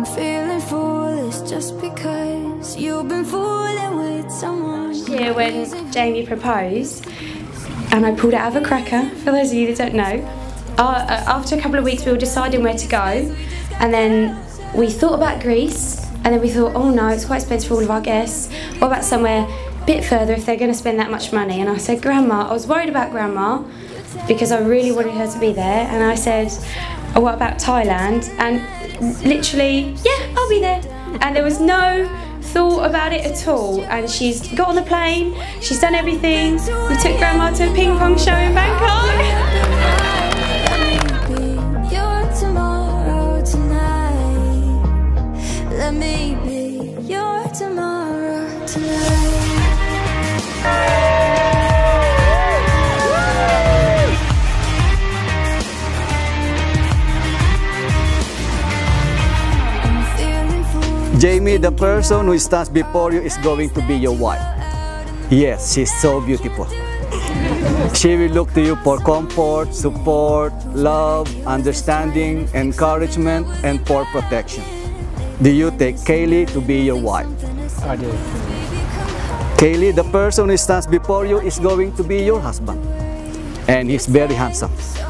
I'm feeling foolish just because you've been fooling with someone. Yeah, when Jamie proposed, and I pulled out of a cracker, for those of you that don't know. After a couple of weeks we were deciding where to go, and then we thought about Greece, and then we thought, oh no, it's quite expensive for all of our guests. What about somewhere a bit further if they're going to spend that much money? And I said, Grandma, I was worried about Grandma because I really wanted her to be there, and I said, oh, what about Thailand? And literally, yeah, I'll be there. And there was no thought about it at all, and she's got on the plane, she's done everything. We took Grandma to a ping pong show in Bangkok. Let me be your tomorrow tonight. Jamie, the person who stands before you is going to be your wife. Yes, she's so beautiful. She will look to you for comfort, support, love, understanding, encouragement, and for protection. Do you take Kayley to be your wife? I do. Kayley, the person who stands before you is going to be your husband. And he's very handsome.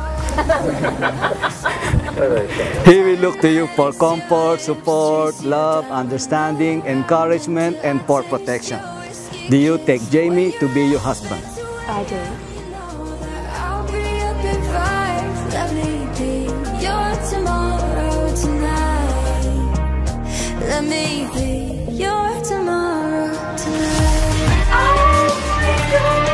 He will look to you for comfort, support, love, understanding, encouragement, and for protection. Do you take Jamie to be your husband? I do. I'll be up at 5. Let me be your tomorrow tonight. Let me be your tomorrow tonight. Oh my God.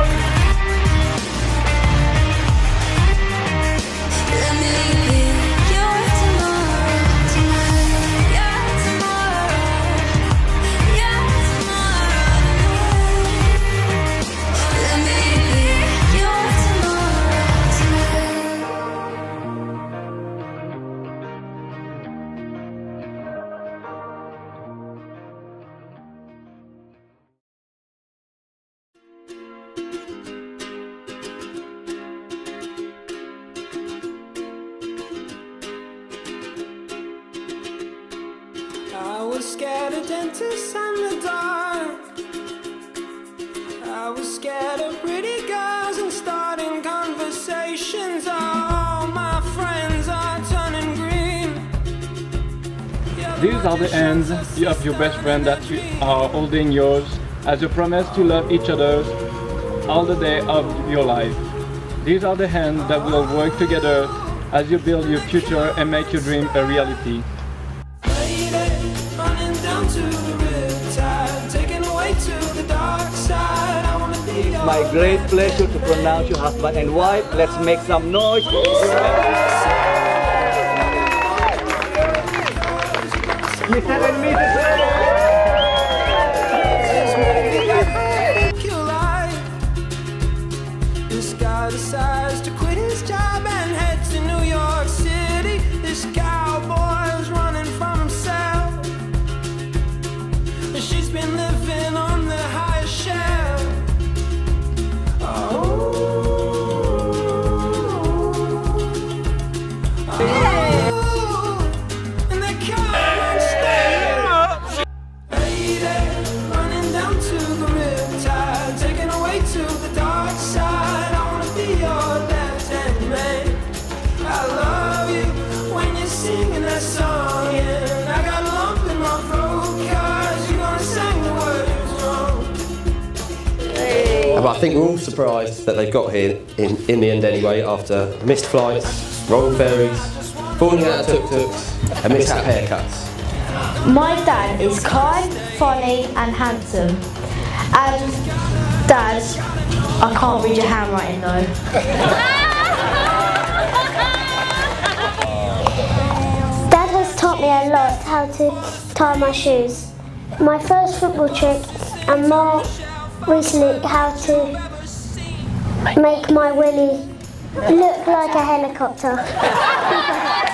Let me be your tomorrow tonight. Your tomorrow. Your tomorrow. Let me be your tomorrow tonight. I was scared of dentists and the dark. I was scared of pretty girls and starting conversations. All my friends are turning green. These are the hands of your best friend that you are holding yours as you promise to love each other all the day of your life. These are the hands that will work together as you build your future and make your dream a reality. Running down to the riptide, taken away to the dark side. I wanna be your My great pleasure to pronounce you husband and wife. Let's make some noise. Mr. and Mrs. you like. This guy decides to quit his job and head to New York City. This cowboy's running from himself. She's been living on the highest shelf. And the car won't stay. Lady, running down to the riptide, taken away to the dark side. I wanna be your left-hand man. I love you when you're singing that song, and I got a lump in my throat 'cause you're gonna sing the words wrong. But I think we're all surprised that they've got here in the end anyway, after missed flights, wrong ferries, falling out of tuk-tuks and mishap haircuts. My dad is kind, funny and handsome. And Dad, I can't read your handwriting though. Dad has taught me a lot how to tie my shoes. My first football trick, and more recently how to make my willy look like a helicopter.